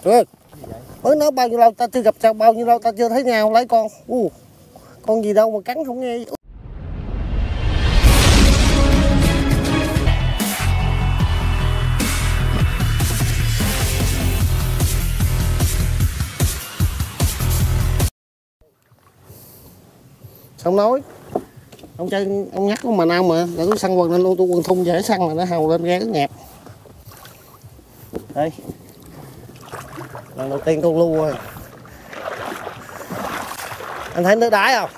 Được. Mới nói bao nhiêu lâu ta chưa gặp, sao bao nhiêu lâu ta chưa thấy nhau lấy con. Con gì đâu mà cắn không nghe. Xong nói ông chơi ông nhắc của mà nào mà để tôi săn quần lên luôn, tôi quần thun dễ săn mà nó hầu lên ra cái nhẹp. Đây lần đầu tiên con lu rồi. Anh thấy nước đáy không?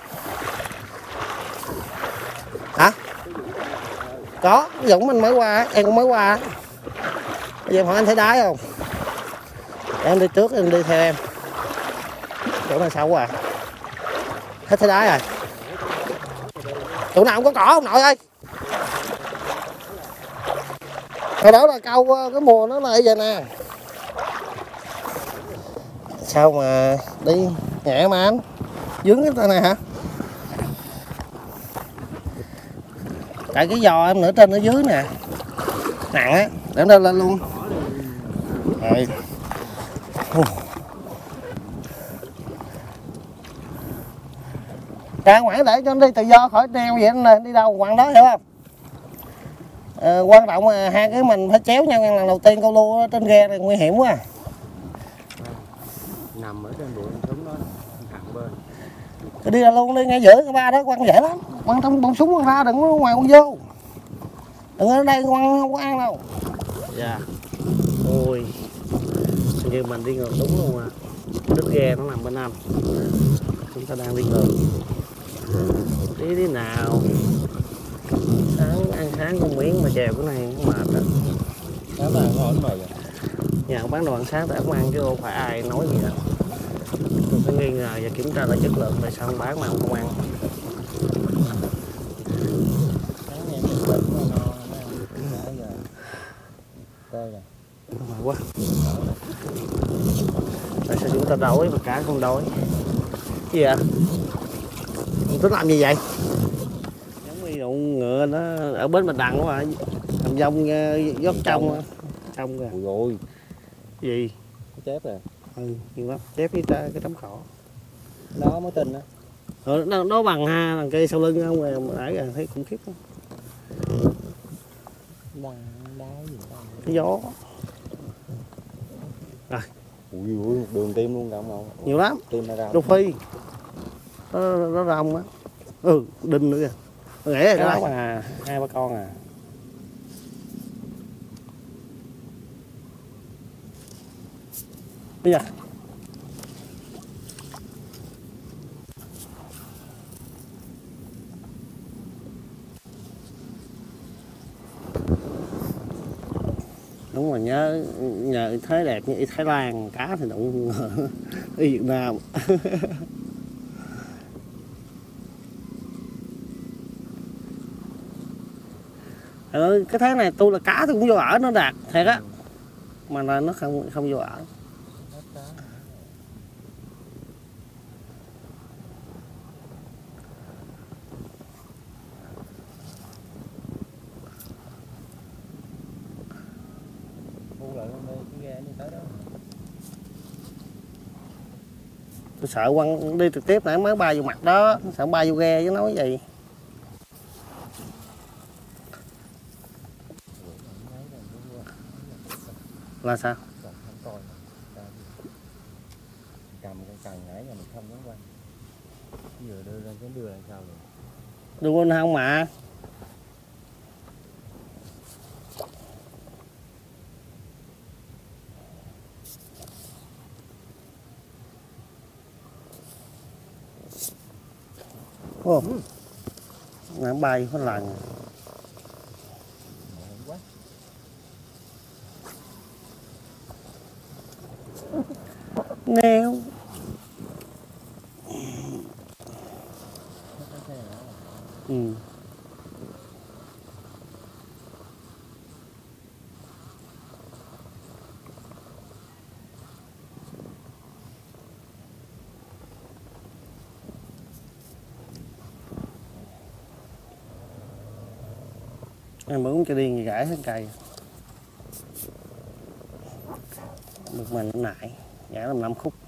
Hả? Có, Dũng mình mới qua, em cũng mới qua. Bây giờ em hỏi anh thấy đáy không? Em đi trước, em đi theo em. Chỗ này sao quá à? Hết thấy đáy rồi. Chỗ nào không có cỏ không nội ơi? Hồi đó là câu cái mùa nó là vậy nè. Sao mà đi nhẹ mà anh? Dướng cái tay này hả? Tại cái giò em nửa trên nửa dưới nè. Nặng á, để em lên luôn. Rồi. Ra ngoài để cho nó đi tự do khỏi neo vậy nè, đi đâu quăng đó hiểu không? Quan trọng là hai cái mình phải chéo nhau lần đầu tiên câu lu trên ghe này nguy hiểm quá. Nằm ở trên bụi súng đó thẳng bên. Cứ đi ra luôn đi ngay giữa cái ba đó quăng dễ lắm. Quăng trong bông súng quăng ra, đừng có ngoài quăng vô. Đừng ở đây quăng không có ăn đâu. Dạ. Ôi. Như mình đi ngược đúng luôn à. Đứt ghe nó nằm bên anh. Chúng ta đang đi ngược. Đi nào. Sáng ăn sáng con miếng mà chèo cái này cũng mệt đó. Sáng nào ngon mày à? Nhà bán đồ ăn sáng tại không ăn chứ đâu phải ai nói gì đâu. Tôi phải nghi ngờ và kiểm tra lại chất lượng tại sao ông bán mà ông không ăn. Sáng em được bệnh mà ngon nãy giờ. Coi nè. Mệt quá. Tại sao chúng ta đói mà cá không đói? Cái gì ạ? Ông tính làm gì vậy? Giống như dụng ngựa nó ở bến Bạch Đằng quá à. Thầm dông dốc trong kìa. Ui ôi. Gì? Chép rồi. Nhiều lắm. Chép với cái tấm khổ. Nó mới tin á. Nó bằng ha, thằng cây sau lưng không rồi nãy giờ thấy khủng khiếp lắm. Đá gì đó. Cái gió. Rồi. Ui ui, đường tim luôn không không? Nhiều lắm. Tim ra. Đô phi. Nó rong á. Đinh nữa kìa. Rẻ rồi đó mà 2-3 con à. Bây giờ đúng rồi, nhờ thế đẹp như Thái Lan cá thì đụng ở Việt Nam. Cái thế này tôi là cá tôi cũng vô ở nó đạt thiệt á, mà là nó không vô ở. Tôi sợ quăng đi trực tiếp nãy mới bay vô mặt đó, sợ bay vô ghe chứ nói gì. Là sao? Cầm cái cần nãy giờ mình không dám quăng. Giờ đưa lên cái đưa làm sao rồi? Đưa quên không mà. Nó bay có lần. Neo. Em muốn cho điên gì gãi hết cây. được mình nãy nhả làm 5 khúc.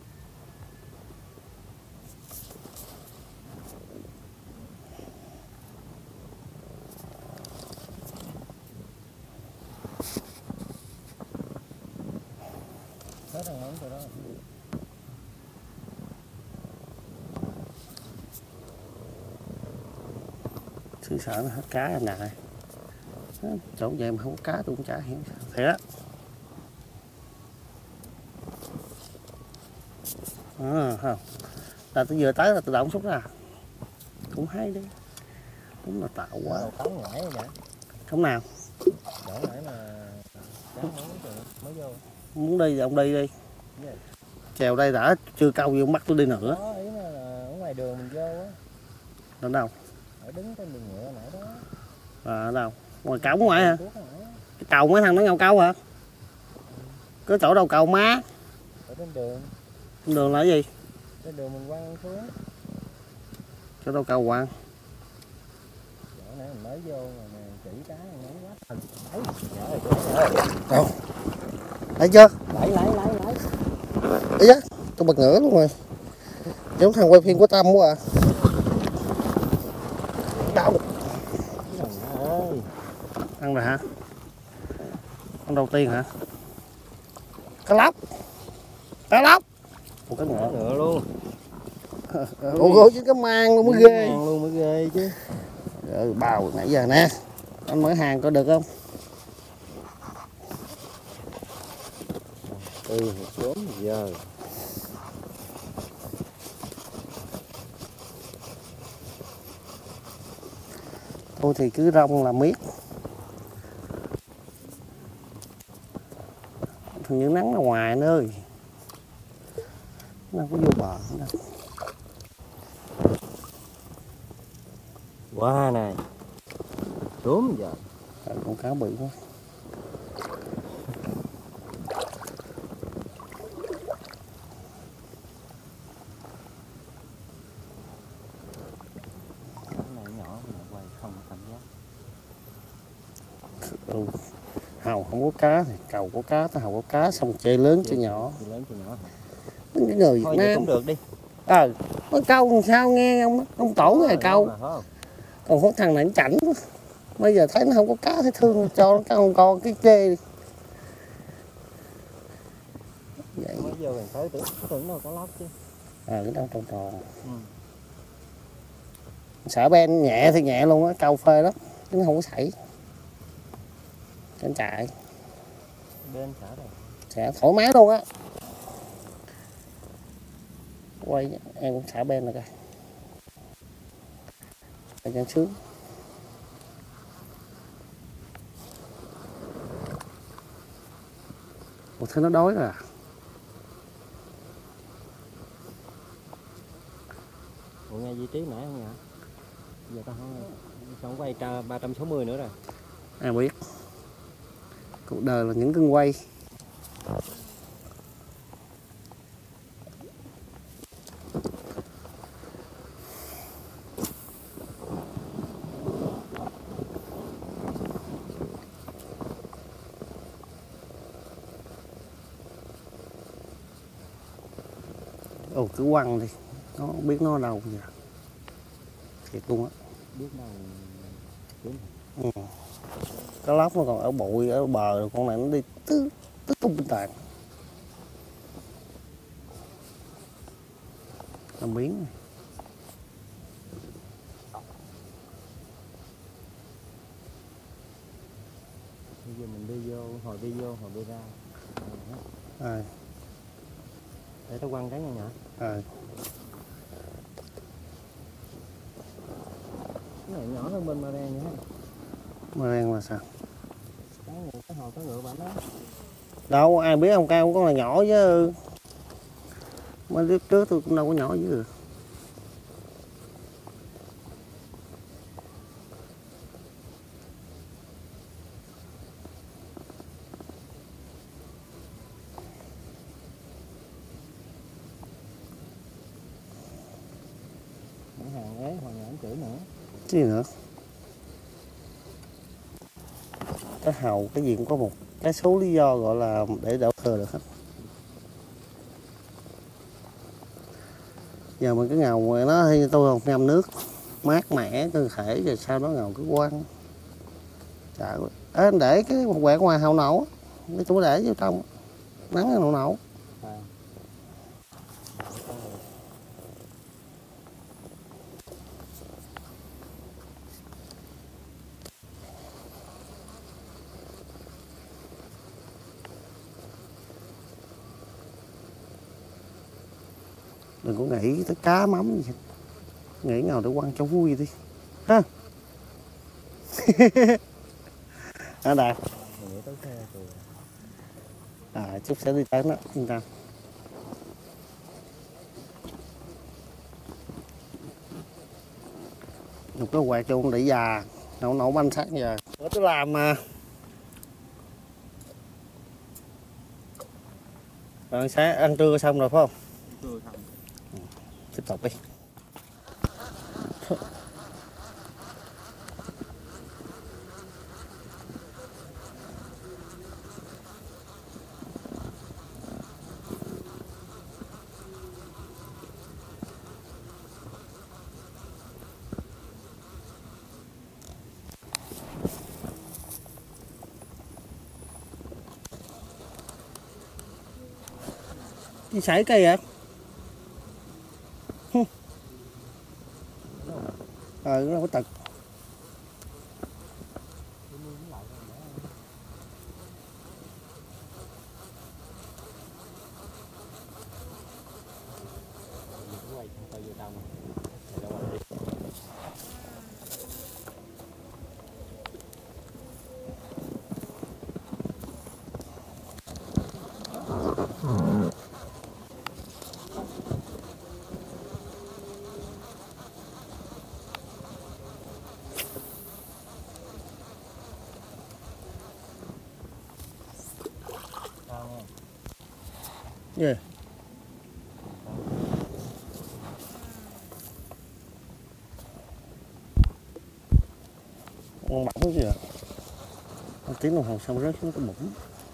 Hết thằng móng rồi đó. Xứ sở nó hết cá anh nè. Chỗ vậy mà không có cá tôi cũng chả hiểu sao. Thiệt không. Là tôi vừa tới là tự động xúc ra. Cũng hay đi. Đúng là tạo quá. Tống ngải rồi vậy. Không nào. Chỗ nãy mà cá mới vô. Muốn đi thì ông đi đi. Yeah. Chèo đây đã chưa câu vô mắt tôi đi nữa. Đó, ý là ở ngoài đường mình vô á. Ở đâu? Ở đứng trên đường nhựa nãy đó. Ở đâu? Ngoài cổng ngoài hả? Cái Cầu mấy thằng nó ngầu câu hả? Có chỗ đâu cầu má? ở trên đường. Trên đường là cái gì? Trên đường mình quăng xuống. Chỗ đâu cầu quăng? Chỗ nãy mình mới vô mà chỉ cá nóng quá. Đấy. Đâu? Thấy chưa? Lấy. Đấy á, tôi bật ngửa luôn rồi. Giống thằng quay phim của Tâm quá à. Đâu? Ơi. Ăn rồi hả? Con đầu tiên hả? Cá lóc. Cá lóc. Ủa cái ngựa. Ngựa luôn. Ủa chứ cái mang luôn mới ghê. Mang luôn mới ghê chứ. Rồi bào nãy giờ nè. Anh mở hàng có được không? Từ 4 giờ. Tôi thì cứ rong là miết. Thường những nắng ở ngoài anh ơi. Nó có vô bờ nữa. Wow này. 4 giờ. Con cá bự quá. Hầu không có cá thì cầu có cá, ta hầu có cá xong chơi lớn chơi nhỏ. Chơi lớn chơi nhỏ. Cái người Thôi Việt Nam cũng được đi. Nó câu làm sao nghe ông tổ rồi câu. Còn có thằng này nó chảnh quá. Bây giờ thấy nó không có cá thấy thương cho nó câu con cái chê đi. Vậy. Mới vô gần tới tưởng đâu có lóc chứ. Cái đâu tròn tròn. Sợ ben nhẹ thì nhẹ luôn á, câu phê lắm. Chứ nó không có sảy. Anh chạy. Bên xả rồi. Sẽ thoải mái luôn á. Quay em cũng xả bên rồi coi. Để cho sướng. Ủa thế nó đói rồi à? Ủa nghe vị trí nãy không nhỉ? Giờ tao không quay 360 nữa rồi. Ai biết. Cuộc đời là những cơn quay. Ồ cứ quăng đi. Nó không biết nó ở đâu giờ. Thiệt luôn á. Biết đâu Cá lóc nó còn ở bụi ở bờ rồi, con này nó đi tứ tung bên tàn. Làm biến này. Bây giờ mình đi vô hồi đi ra. Để tao quăng cái nha nhỏ. Cái này nhỏ hơn bên mà đen nữa. Mà đen là sao? Cái hồ cá ngựa bạn đó. Đâu ai biết không, cao con là nhỏ chứ. Mới clip trước tôi cũng đâu có nhỏ chứ. Bán hàng ấy, hoàng nhãn chửi nữa. Cái gì nữa? cá hàu, cái gì cũng có một cái số lý do gọi là để đổ thừa được hết. Giờ mình cứ ngầu ngoài nó thì tôi không ngâm nước mát mẻ cơ thể rồi sau đó ngầu cứ quăng. Trời ơi, để cái một quẹt ngoài hàu nổ, cái tôi để vô trong nắng hàu nổ. Đừng có nghĩ tới cá mắm gì, nghĩ nào để quăng cho vui đi ha. Hả Đạt? Chút sẽ đi tới nó yên tâm. Một cái quạt cho con đẩy già nấu bánh sáng giờ bữa tôi làm mà. Rồi sáng ăn trưa xong rồi phải không? Trưa xong. Tiếp tục đi. Đi sải cây vậy? Nó có tật. Yeah. Con bỏng kìa. Một tiếng đồng hồ xong rớt xuống cái bụng.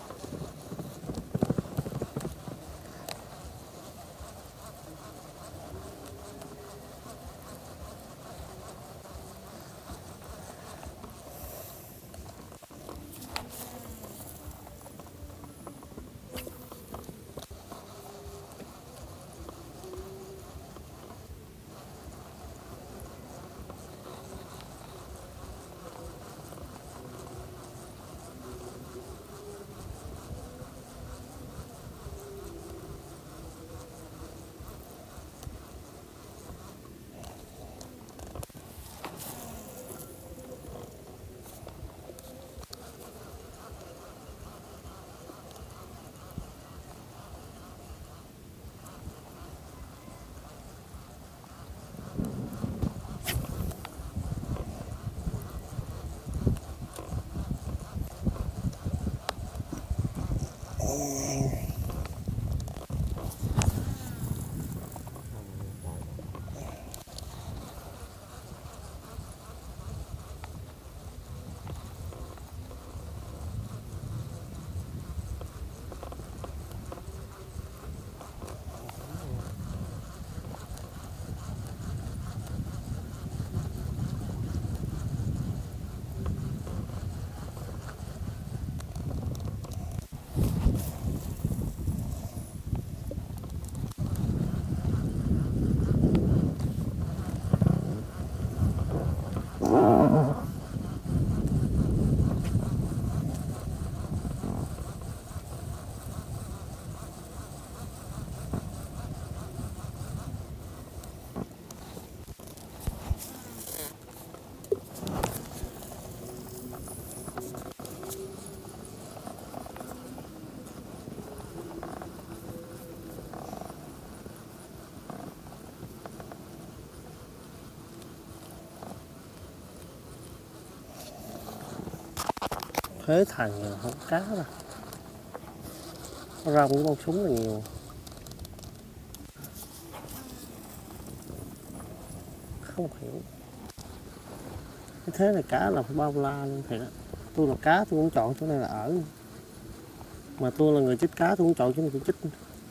Thế thằng không cá đâu. Rong với con súng là nhiều. Không hiểu. Cái thế này cá là phải bao la luôn thiệt á. Tôi là cá tôi cũng chọn chỗ này là ở. Mà tôi là người chích cá tôi cũng chọn chỗ này tôi chích.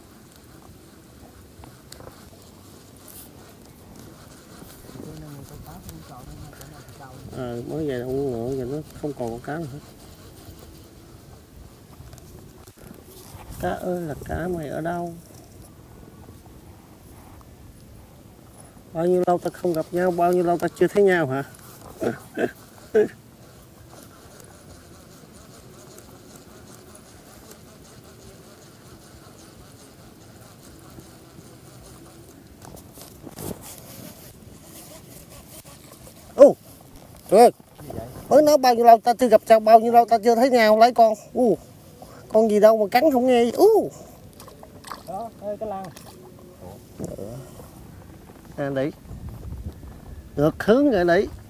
Mới về uống nữa giờ nó không còn con cá nữa hết. Cá ơi là cá mày ở đâu? Bao nhiêu lâu ta không gặp nhau, bao nhiêu lâu ta chưa thấy nhau hả? Trời ơi, mới nói bao nhiêu lâu ta chưa gặp nhau, bao nhiêu lâu ta chưa thấy nhau lấy con. Con gì đâu mà cắn không nghe. Đó, ơi cái lăng. Đấy. Ngược hướng rồi đấy.